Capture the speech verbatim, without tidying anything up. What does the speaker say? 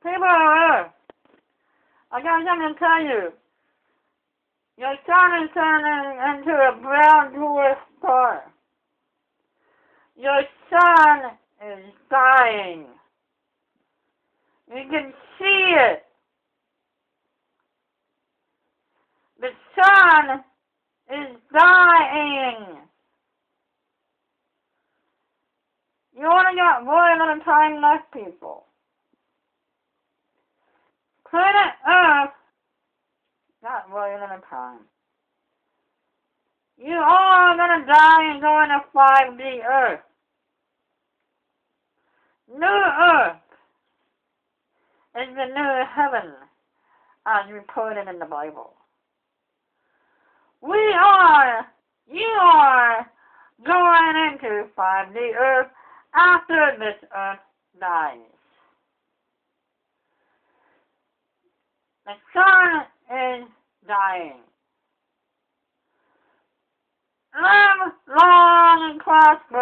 People on Earth, I got something to tell you. Your sun is turning into a brown dwarf star. Your sun is dying. You can see it. The sun is dying. You only got very little time left, people. Planet Earth, not very little time. You all are gonna die and go into five D Earth. New Earth is the new heaven, as reported in the Bible. We are, you are, going into five D Earth after this Earth dies. The sun is dying. Live long and prosper.